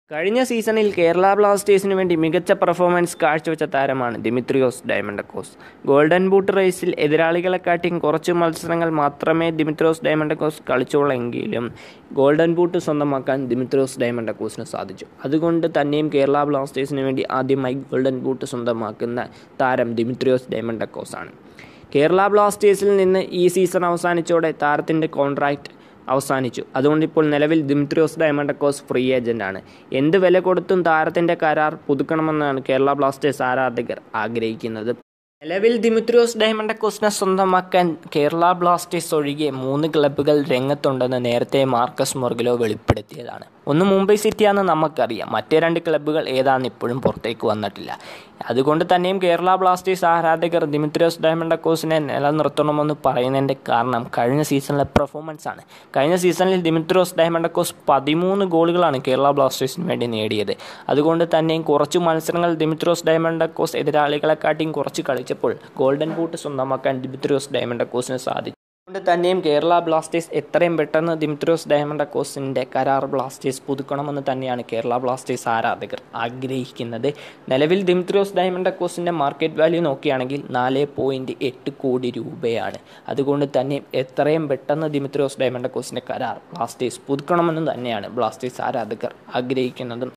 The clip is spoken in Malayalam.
കഴിഞ്ഞ സീസണിൽ കേരള ബ്ലാസ്റ്റേഴ്സിനു വേണ്ടി മികച്ച പെർഫോമൻസ് കാഴ്ചവെച്ച താരമാണ് ദിമിത്രിയോസ് ഡയമണ്ടക്കോസ്. ഗോൾഡൻ ബൂട്ട് റേസിൽ എതിരാളികളെക്കാട്ടിയും കുറച്ച് മത്സരങ്ങൾ മാത്രമേ ദിമിത്രിയോസ് ഡയമണ്ടക്കോസ് കളിച്ചുള്ളെങ്കിലും ഗോൾഡൻ ബൂട്ട് സ്വന്തമാക്കാൻ ദിമിത്രിയോസ് ഡയമണ്ടക്കോസിന് സാധിച്ചു. അതുകൊണ്ട് തന്നെയും കേരള ബ്ലാസ്റ്റേഴ്സിനു വേണ്ടി ആദ്യമായി ഗോൾഡൻ ബൂട്ട് സ്വന്തമാക്കുന്ന താരം ദിമിത്രിയോസ് ഡയമണ്ടക്കോസാണ്. കേരള ബ്ലാസ്റ്റേഴ്സിൽ നിന്ന് ഈ സീസൺ അവസാനിച്ചോടെ താരത്തിൻ്റെ കോൺട്രാക്റ്റ് അവസാനിച്ചു. അതുകൊണ്ട് ഇപ്പോൾ നിലവിൽ ദിമിത്രിയോസ് ഡയമണ്ടക്കോസ് ഫ്രീ ഏജൻ്റാണ്. എന്ത് വില കൊടുത്തും താരത്തിൻ്റെ കരാർ പുതുക്കണമെന്നാണ് കേരള ബ്ലാസ്റ്റേഴ്സ് ആരാധകർ ആഗ്രഹിക്കുന്നത്. നിലവിൽ ദിമിത്രിയോസ് ഡയമണ്ടക്കോസിനെ സ്വന്തമാക്കാൻ കേരള ബ്ലാസ്റ്റേഴ്സ് ഒഴികെ 3 ക്ലബ്ബുകൾ രംഗത്തുണ്ടെന്ന് നേരത്തെ മാർക്കസ് മൊർഗലോ വെളിപ്പെടുത്തിയതാണ്. ഒന്ന് മുംബൈ സിറ്റിയാണെന്ന് നമുക്കറിയാം, മറ്റേ 2 ക്ലബ്ബുകൾ ഏതാണെന്ന് ഇപ്പോഴും പുറത്തേക്ക് വന്നിട്ടില്ല. അതുകൊണ്ട് തന്നെയും കേരള ബ്ലാസ്റ്റേഴ്സ് ആരാധകർ ദിമിത്രിയോസ് ഡയമണ്ടക്കോസിനെ നിലനിർത്തണമെന്ന് പറയുന്നതിൻ്റെ കാരണം കഴിഞ്ഞ സീസണിലെ പെർഫോമൻസ് ആണ്. കഴിഞ്ഞ സീസണിൽ ദിമിത്രിയോസ് ഡയമണ്ടക്കോസ് 13 ഗോളുകളാണ് കേരള ബ്ലാസ്റ്റേഴ്സിന് വേണ്ടി നേടിയത്. അതുകൊണ്ട് തന്നെയും കുറച്ച് മത്സരങ്ങൾ ദിമിത്രിയോസ് ഡയമണ്ടക്കോസ് എതിരാളികളെക്കാട്ടിയും കുറച്ച് കളിച്ചപ്പോൾ ഗോൾഡൻ ബൂട്ട് സ്വന്തമാക്കാൻ ദിമിത്രിയോസ് ഡയമണ്ടക്കോസിന് സാധിച്ചു. അതുകൊണ്ട് തന്നെയും കേരള ബ്ലാസ്റ്റേഴ്സ് എത്രയും പെട്ടെന്ന് ദിമിത്രിയോസ് ഡയമണ്ടക്കോസിൻ്റെ കരാർ ബ്ലാസ്റ്റേഴ്സ് പുതുക്കണമെന്ന് തന്നെയാണ് കേരള ബ്ലാസ്റ്റേഴ്സ് ആരാധകർ ആഗ്രഹിക്കുന്നത്. നിലവിൽ ദിമിത്രിയോസ് ഡയമണ്ടക്കോസിൻ്റെ മാർക്കറ്റ് വാല്യൂ നോക്കുകയാണെങ്കിൽ 4.8 കോടി രൂപയാണ്. അതുകൊണ്ട് തന്നെ എത്രയും പെട്ടെന്ന് ദിമിത്രിയോസ് ഡയമണ്ടക്കോസിൻ്റെ കരാർ ബ്ലാസ്റ്റേഴ്സ് പുതുക്കണമെന്ന് തന്നെയാണ് ബ്ലാസ്റ്റേഴ്സ് ആരാധകർ ആഗ്രഹിക്കുന്നത്.